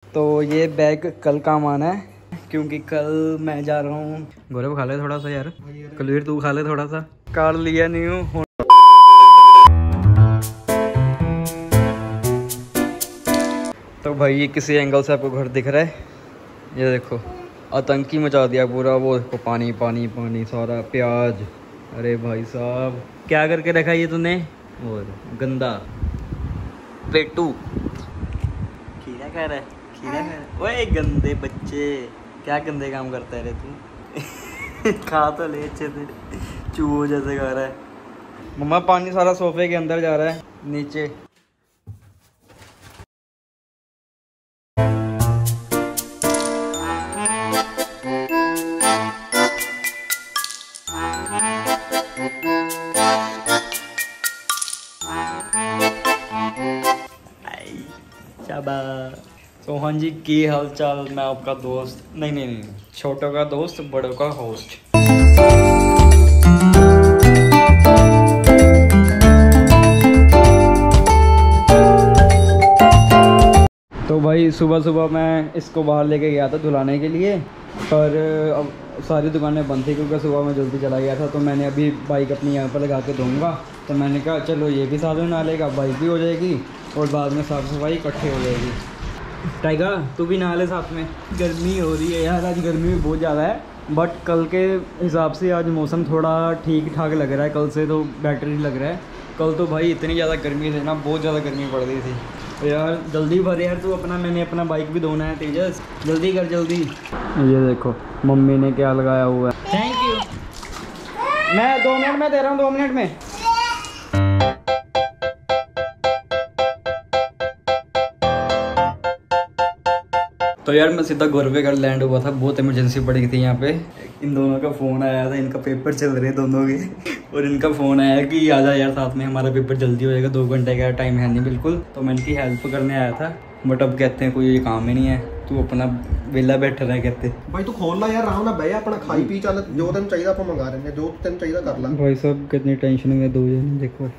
तो ये बैग कल काम आना है, क्योंकि कल मैं जा रहा हूँ। गौरव खा ले थोड़ा सा यार, कुलवीर तू खा ले थोड़ा सा। कार लिया नहीं हूँ। तो भाई ये किसी एंगल से आपको घर दिख रहा है, ये देखो आतंकी मचा दिया पूरा। वो देखो पानी पानी पानी सारा, प्याज। अरे भाई साहब क्या करके रखा ये तूने? और गंदा पेटू खीरा खा रहा है, खीरा खा रहा है। ओए गंदे बच्चे, क्या गंदे काम करता है रे तू? खा तो ले अच्छे से, चूहो जैसे खा रहा है। मम्मा पानी सारा सोफे के अंदर जा रहा है नीचे। तो हाँ जी, की हाल चाल? मैं आपका दोस्त, नहीं, छोटों का दोस्त बड़ों का होस्ट। तो भाई सुबह सुबह मैं इसको बाहर लेके गया था धुलाने के लिए, पर अब सारी दुकानें बंद थी क्योंकि सुबह मैं जल्दी चला गया था। तो मैंने अभी बाइक अपनी यहाँ पर लगा के दूँगा। तो मैंने कहा चलो ये भी साथ में नहा लेगा, बाइक भी हो जाएगी और बाद में साफ़ सफाई इकट्ठे हो जाएगी। टाइगर तू भी नहा ले साथ में। गर्मी हो रही है यार, आज गर्मी भी बहुत ज़्यादा है, बट कल के हिसाब से आज मौसम थोड़ा ठीक ठाक लग रहा है। कल से तो बेटर ही लग रहा है। कल तो भाई इतनी ज़्यादा गर्मी थी ना, बहुत ज़्यादा गर्मी पड़ रही थी। तो यार जल्दी भर यार तू अपना, मैंने अपना बाइक भी धोना है। तेजस जल्दी कर जल्दी। ये देखो मम्मी ने क्या लगाया हुआ है। Thank you. मैं 2 मिनट में दे रहा हूँ, 2 मिनट में। तो यार मैं सीधा गौरव के घर लैंड हुआ था, बहुत इमरजेंसी पड़ गई थी यहाँ पे। इन दोनों का फ़ोन आया था, इनका पेपर चल रहे दोनों के, और इनका फ़ोन आया कि आ जा यार साथ में, हमारा पेपर जल्दी हो जाएगा, 2 घंटे का टाइम है नहीं बिल्कुल। तो मैं इनकी हेल्प करने आया था, बट अब कहते हैं कोई काम ही नहीं है, तू अपना वेला बैठा रहा। कहते भाई तू खोल ला यार, आराम ना बह अपना खाई पी चल, जो तेन चाहिए आप मंगा रहे हैं, जो तेन चाहिए कर ला। भाई साहब कितनी टेंशन में दो जन, देखो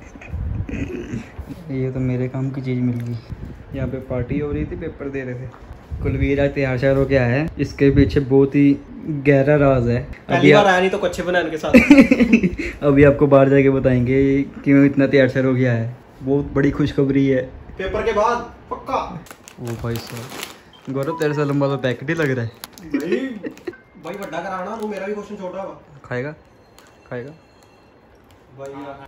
ये तो मेरे काम की चीज़ मिल गई। यहाँ पे पार्टी हो रही थी, पेपर दे रहे थे। कुलवीर आज तैयार श्यार हो के आया है, इसके पीछे बहुत ही गहरा राज है। पहली बार आया नहीं तो कच्चे बनाने के साथ। अभी आपको बाहर जाके बताएंगे क्यों इतना तैयार श्यार हो गया है। बहुत बड़ी खुशखबरी है, पेपर के बाद पक्का। ओ भाई साहब गौरव तेरे से लंबा तो पैकेट ही लग रहा है। भाई बड़ा कराना, वो मेरा भी क्वेश्चन छोटा हुआ। खाएगा भाई।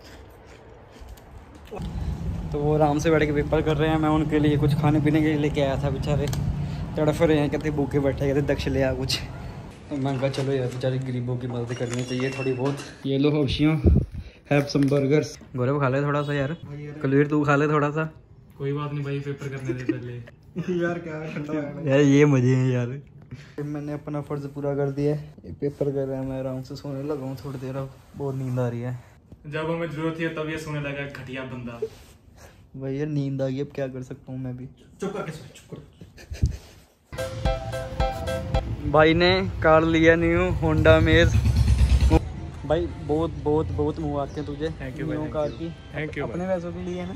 तो वो आराम से बैठ के पेपर कर रहे हैं, मैं उनके लिए कुछ खाने पीने के लिए लेके आया था। बेचारे तड़फ रहे हैं, कहते भूखे बैठे, कहते दक्ष ले आ कुछ। तो मैं कहा चलो यार बेचारे गरीबों की मदद करनी चाहिए थोड़ी बहुत। ये लो हौशियों, हैव सम बर्गर्स। गौरव खा ले थोड़ा सा यार, कुलवीर तू खा ले थोड़ा सा। कोई बात नहीं भाई, पेपर करने दे पहले। यार क्या ठंडा यार ये मजे हैं यार। मैंने अपना फर्ज पूरा कर दिया है, ये पेपर कर रहा है, मैं आराम से सोने लगा हूँ थोड़ी देर। अब बहुत नींद आ रही है। जब हमें जरूरत है तब ये सोने लगा घटिया बंदा। भाई यार नींद आ गई, अब क्या कर सकता हूँ मैं भी। चुप कर। भाई ने कार लिया न्यू होंडा मेज। भाई बहुत मुबारकें तुझे। थैंक यू न्यू कार की। Thank you. अपने पैसों के लिए ना?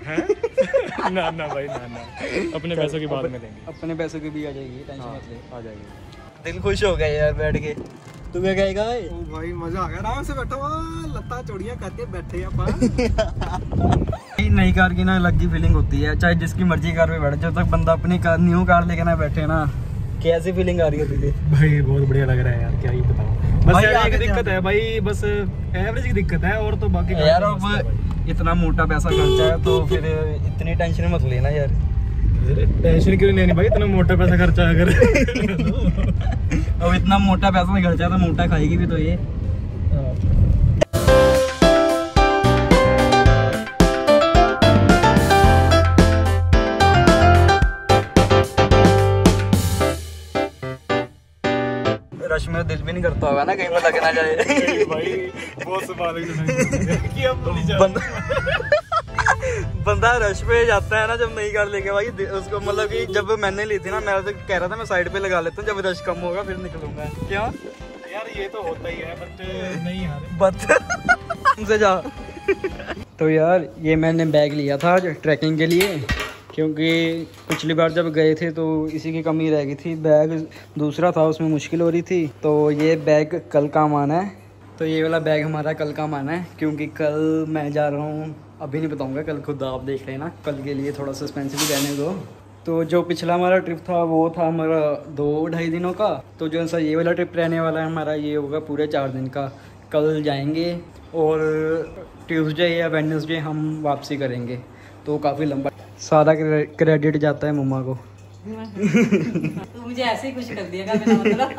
ना भाई ना, अपने पैसों की बात में लेंगे। अपने पैसों की भी आ जाएगी, टेंशन मत ले, आ जाएगी। दिल खुश हो गया यार बैठ के। तू क्या कहेगा? ओ भाई मजा आ गया, आराम से बैठो, लत्ता चौड़ियां करके बैठे अपन। नई कार की ना अलग ही फीलिंग होती है, चाहे जिसकी मर्जी कार पे बैठे, जब तक बंदा अपनी कार न्यू कार लेके ना बैठे ना, कैसी फीलिंग आ रही है तुझे? भाई बहुत बढ़िया लग रहा है यार, क्या ही बताऊं। बस यार एक दिक्कत है भाई, बस एवरेज की दिक्कत है, और तो बाकी यार अब इतना मोटा पैसा खर्चा है तो फिर इतनी टेंशन मत लेना यार। टेंशन क्यों लेनी भाई, इतना मोटा पैसा खर्चा अगर। अब इतना मोटा पैसा खर्चा है तो मोटा खाएगी भी तो ये। रश में दिल भी नहीं करता होगा ना कहीं पर लग ना जाए। भाई बहुत संभाल बंदा रश पे जाता है ना जब नई कार लेके, भाई उसको मतलब कि जब मैंने ली थी ना, मैं तो कह रहा था मैं साइड पे लगा लेता हूँ, जब रश कम होगा फिर निकलूंगा। क्या यार ये तो होता ही है, बट नहीं यार बत हमसे जा। तो यार ये मैंने बैग लिया था आज ट्रैकिंग के लिए, क्योंकि पिछली बार जब गए थे तो इसी की कमी रह गई थी, बैग दूसरा था उसमें मुश्किल हो रही थी। तो ये बैग कल काम आना है, तो ये वाला बैग हमारा कल काम आना है, क्योंकि कल मैं जा रहा हूँ, अभी नहीं बताऊँगा, कल खुद आप देख लेना, कल के लिए थोड़ा सस्पेंस भी रहने दो। तो जो पिछला हमारा ट्रिप था वो था हमारा 2-2.5 दिनों का, तो जो सा ये वाला ट्रिप रहने वाला है हमारा, ये होगा पूरे 4 दिन का। कल जाएंगे और ट्यूसडे या वेडनेसडे हम वापसी करेंगे, तो काफ़ी लंबा, सारा क्रेडिट जाता है मम्मा को। तो मुझे ऐसे ही कुछ कर दिया मेरा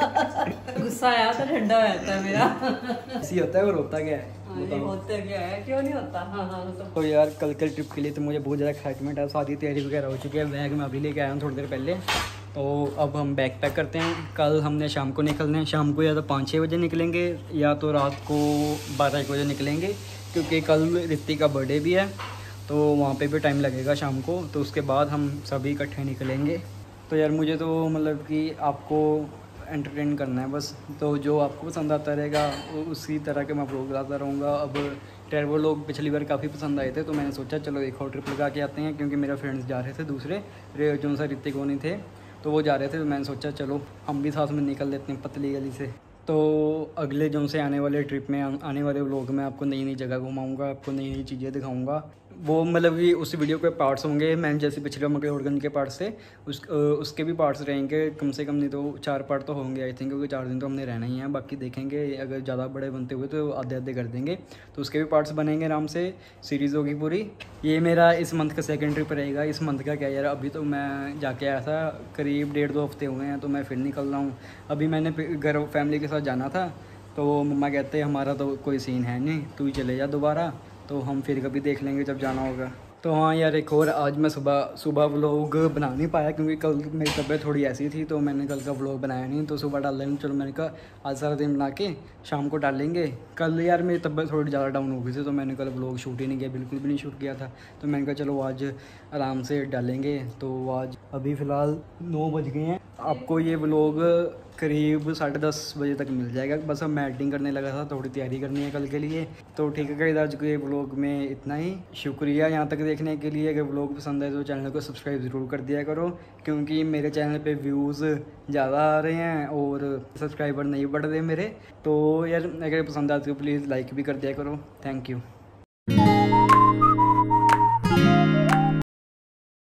मतलब गुस्सा आया तो ठंडा हो जाता है मेरा। ऐसी होता है और होता क्या है, ये होता क्या है, क्यों नहीं होता। हाँ। तो यार कल के ट्रिप के लिए तो मुझे बहुत ज़्यादा एक्साइटमेंट है, सारी तैयारी वगैरह हो चुकी है, बैग मैं अभी लेके आया हूँ थोड़ी देर पहले। तो अब हम बैग पैक करते हैं, कल हमने शाम को निकलना है, शाम को या तो 5-6 बजे निकलेंगे या तो रात को 12-1 बजे निकलेंगे, क्योंकि कल ऋतिक का बर्थडे भी है, तो वहाँ पे भी टाइम लगेगा शाम को, तो उसके बाद हम सभी इकट्ठे निकलेंगे। तो यार मुझे तो मतलब कि आपको एंटरटेन करना है बस, तो जो आपको पसंद आता रहेगा उसी तरह के मैं व्लॉग लाता रहूँगा। अब ट्रैवल लोग पिछली बार काफ़ी पसंद आए थे, तो मैंने सोचा चलो एक और ट्रिप लगा के आते हैं, क्योंकि मेरे फ्रेंड्स जा रहे थे दूसरे, जो सा ऋतिक वो नहीं थे, तो वो जा रहे थे, तो मैंने सोचा चलो हम भी साथ में निकल लेते हैं पतली गली से। तो अगले जो से आने वाले ट्रिप में, आने वाले व्लॉग में आपको नई नई जगह घुमाऊँगा, आपको नई नई चीज़ें दिखाऊँगा। वो मतलब कि उस वीडियो के पार्ट्स होंगे, मैंने जैसे पिछले मैक्लोडगंज के पार्ट्स थे उसके भी पार्ट्स रहेंगे, कम से कम नहीं तो 4 पार्ट तो होंगे आई थिंक, क्योंकि 4 दिन तो हमने रहना ही है, बाकी देखेंगे अगर ज़्यादा बड़े बनते हुए तो आधे आधे कर देंगे, तो उसके भी पार्ट्स बनेंगे आराम से, सीरीज़ होगी पूरी। ये मेरा इस मंथ का 2nd ट्रिप रहेगा। इस मंथ का क्या यार, अभी तो मैं जाके आया था, करीब 1.5-2 हफ्ते हुए हैं, तो मैं फिर निकल रहा हूँ। अभी मैंने घर फैमिली के साथ जाना था, तो मम्मा कहते हैं हमारा तो कोई सीन है नहीं, तू ही चले जा दोबारा, तो हम फिर कभी देख लेंगे जब जाना होगा। तो हाँ यार, एक और आज मैं सुबह व्लॉग बना नहीं पाया, क्योंकि कल मेरी तबीयत थोड़ी ऐसी थी, तो मैंने कल का व्लॉग बनाया नहीं, तो सुबह डाल लेंगे। चलो मैंने कहा आज सारा दिन बना के शाम को डालेंगे। कल यार मेरी तबीयत थोड़ी ज़्यादा डाउन हो गई थी, तो मैंने कल व्लॉग शूट ही नहीं किया, बिल्कुल भी नहीं शूट किया था, तो मैंने कहा चलो आज आराम से डालेंगे। तो आज अभी फ़िलहाल 9 बज गए हैं, आपको ये व्लॉग करीब 10:30 बजे तक मिल जाएगा। बस अब मैं एडिटिंग करने लगा था, थोड़ी तैयारी करनी है कल के लिए। तो ठीक है गाइस, आज के व्लॉग में इतना ही, शुक्रिया यहाँ तक देखने के लिए। अगर व्लॉग पसंद है तो चैनल को सब्सक्राइब ज़रूर कर दिया करो, क्योंकि मेरे चैनल पे व्यूज़ ज़्यादा आ रहे हैं और सब्सक्राइबर नहीं बढ़ रहे मेरे। तो यार अगर पसंद आती तो प्लीज़ लाइक भी कर दिया करो। Thank you.